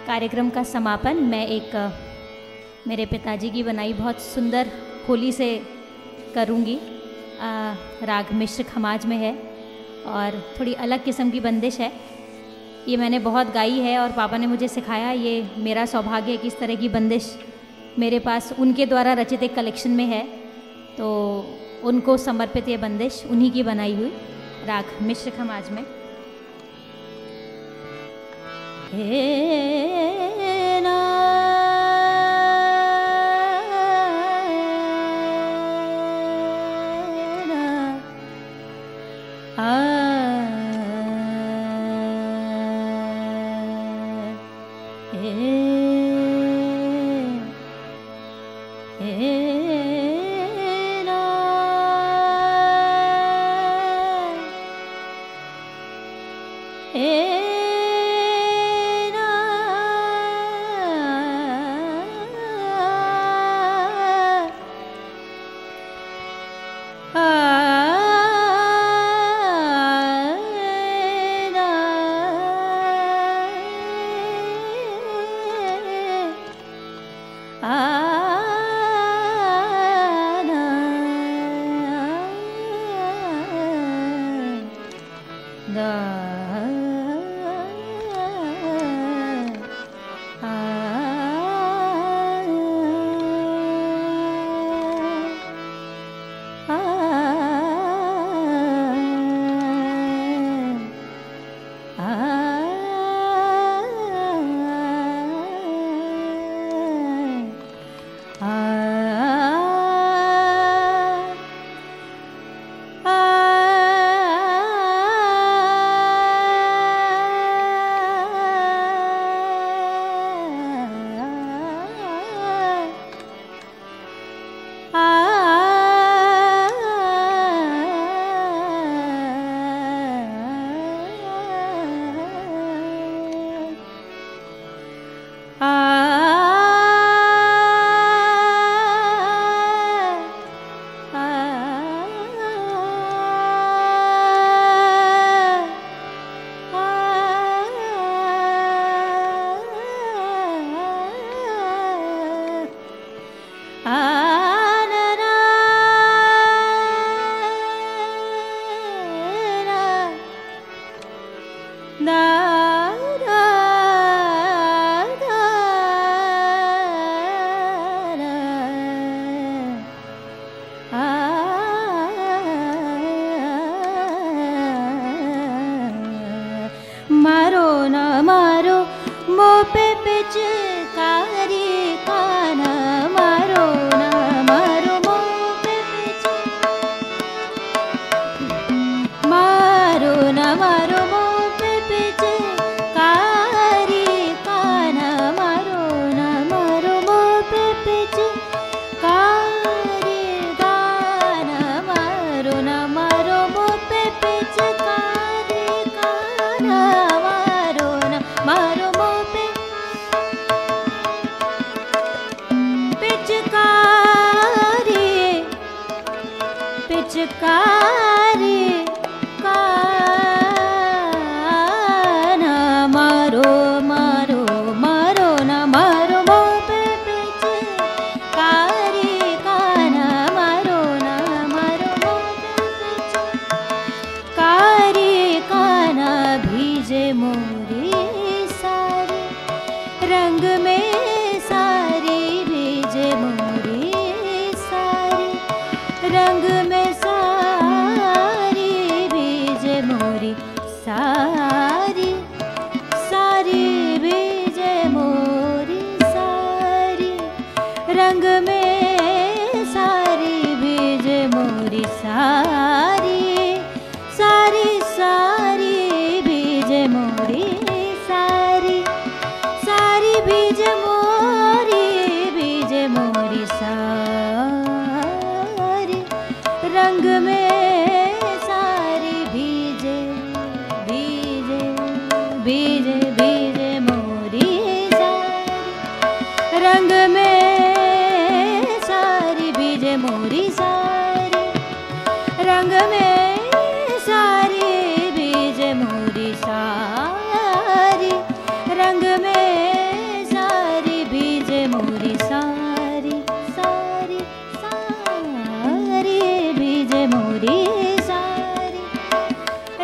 कार्यक्रम का समापन मैं एक मेरे पिताजी की बनाई बहुत सुंदर होली से करूँगी। राग मिश्र खमाज में है और थोड़ी अलग किस्म की बंदिश है। ये मैंने बहुत गाई है और पापा ने मुझे सिखाया। ये मेरा सौभाग्य है कि इस तरह की बंदिश मेरे पास उनके द्वारा रचित एक कलेक्शन में है, तो उनको समर्पित ये बंदिश उन्हीं की बनाई हुई राग मिश्र खमाज में।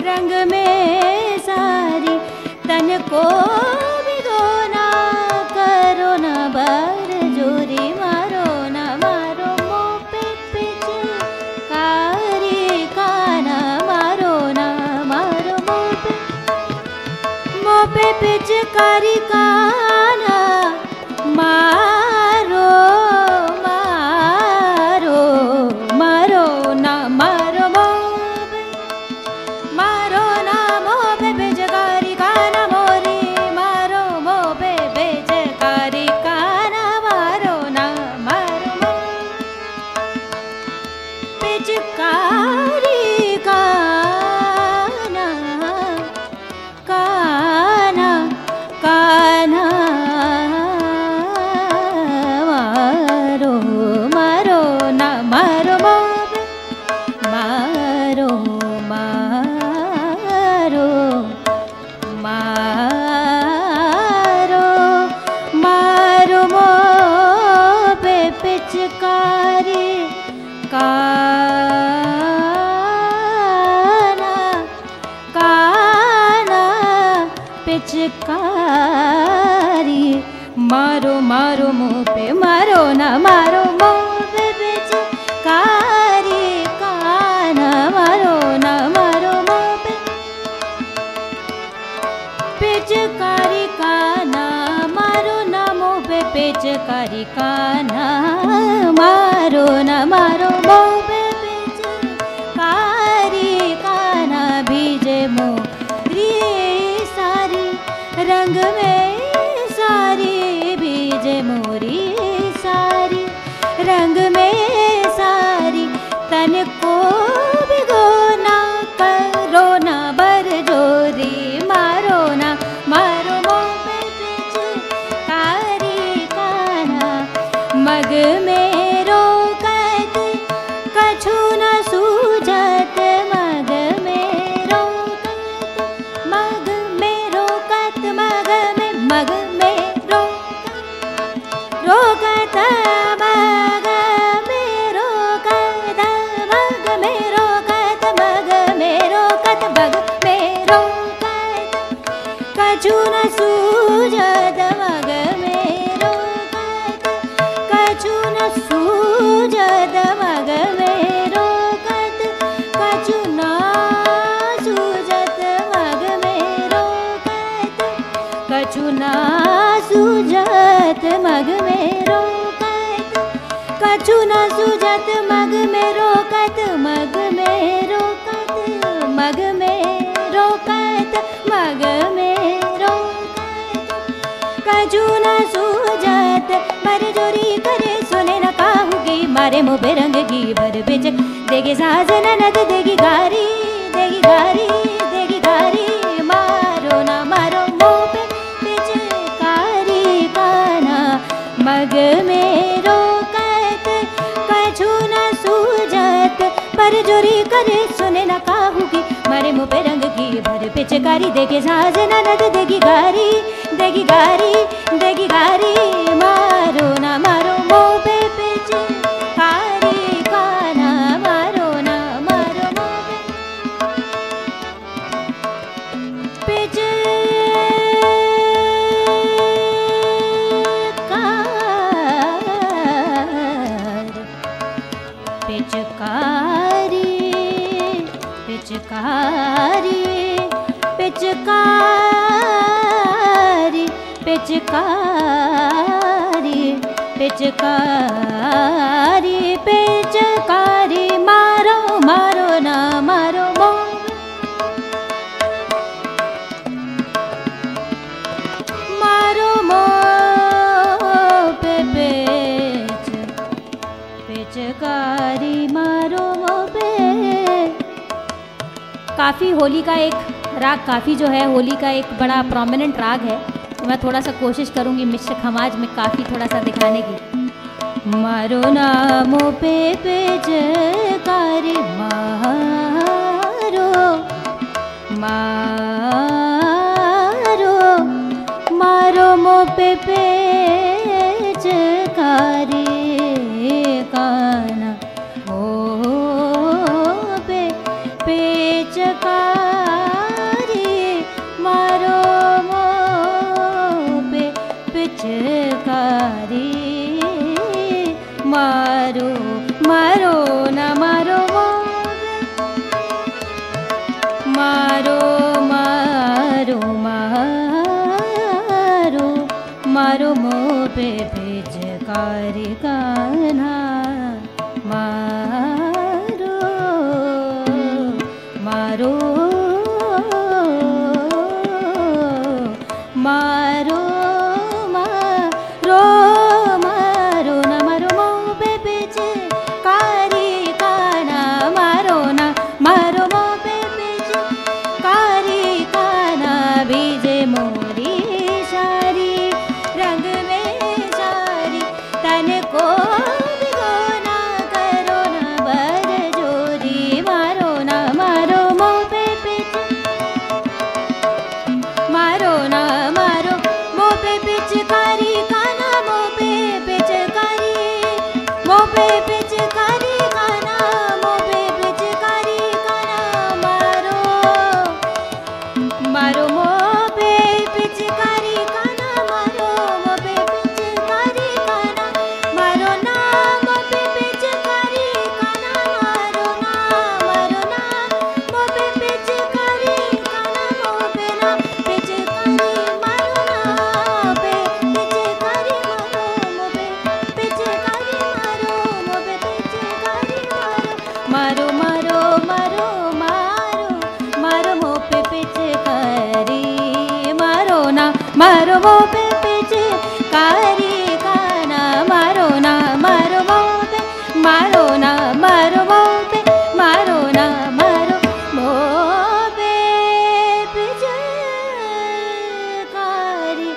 रंग में सारी तन को भिगोना, करो ना बर जोरी, मारो ना मारो मुँह पे पिचकारी काना, मारो ना मारो मुँह पे पिचकारी काना, मारो मारो मारो ना मारो मारो ना मुँह पे पिचकारी काना मोरी, मारो मुँह पे पिचकारी काना, मारो ना मारो पिचकारी काना काना काना, मारो मारो ना मारो मारो मारो मारो मारो मुँह पे पिचकारी काना काना पिचकारी, मारो मारो मुँह पे, मारो ना मारो मुँह पे पिचकारी काना, मारो ना मारो मुँह पे पिचकारी काना, मारो ना मुँह पे पिचकारी काना, मारो ना मारो मुँह पे पिचकारी काना, भीजे मोरी सारी रंग में सारी, भीजे मोरी सारी रंग में सारी तन को भिगोना, करो ना बर जोरी, मारो ना मारो मुँह पे पिचकारी काना, मग में रोकत कछु न सूझत, मग में रोकत मग में रोकत, मग में रोकत मग में रोकत, मग में रोकत, मग में रोकत, मग में रोकत कछु न सूझत, मग में रोकत कछु न सूझत, मग में रोकत कछु न सूझत, मग में रोकत कछु न सूझत, मग में रोकत कछु न सूझत, मग में रोकत, मग में रोकत, मग में रोकत, मग में रोकत कछु न सूझत, बर जोरी करे सुने न काहूगी, मारे मुँह पे रंग की भर बिच देगी साज ननद, देगी गारी देगी गारी देगी गारी, मारो ना मारो मुँह पे पिचकारी काना, मग में रोकत कछु न सूझत, पर जोरी करे सुने न काहूगी, मारे मुँह पे रंग की भर पिचकारी, देगी साज ननद, देगी गारी देगी गारी देगी गारी, मारो ना मारो मुँह पे पिचकारी काना, मारो ना मारो मुँह पे पिचकारी पिचकारी पिचकारी पिचकारी पिचकारी पिचकारी, मारो मारो ना मारो मारो मोह पे पिचकारी, मारो मोह पे। काफ़ी होली का एक राग, काफ़ी जो है होली का एक बड़ा प्रोमिनेंट राग है, तो मैं थोड़ा सा कोशिश करूँगी मिश्र खमाज में काफ़ी थोड़ा सा दिखाने की। मारो नामो पे पिचकारी, मारो मारो मारो मो पे पिचकारी काना, ओ पे पिचकारी मारो मारो मारो मारो मोपे पिचकारी कान्हा मारो मारो मारो मारो मारो ना मारो मोपे पिचकारी कान्हा मारो ना मारो मोपे पिचकारी कान्हा बीजे मोरी शारी रंग में सारी तन को भिगोना करो ना बर जोरी मारो ना मारो मोपे पिच मारो ना मारो मोपे पिचकारी काना मोपे पिचकारी मोपे पिचकारी काना मोपे पिचकारी काना मारो मारो मोपे पिचकारी काना मारो मोपे पिचकारी काना मारो ना मोपे पिचकारी काना मारो ना मोपे पिचकारी काना मोपे ना पिचकारी मारो ना पे पिचकारी मारो मोपे पिचकारी मारो मोपे पिचकारी मारो मारो मारो मारो मारो मोपे पिचकारी मारो ना मारो मोपे पिचकारी काना मारो ना मारो मोपे मारो ना मारो मोपे मारो ना मारो मोपे पिचकारी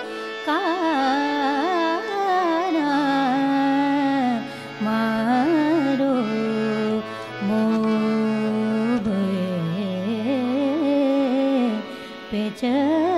काना मारो मोपे पिच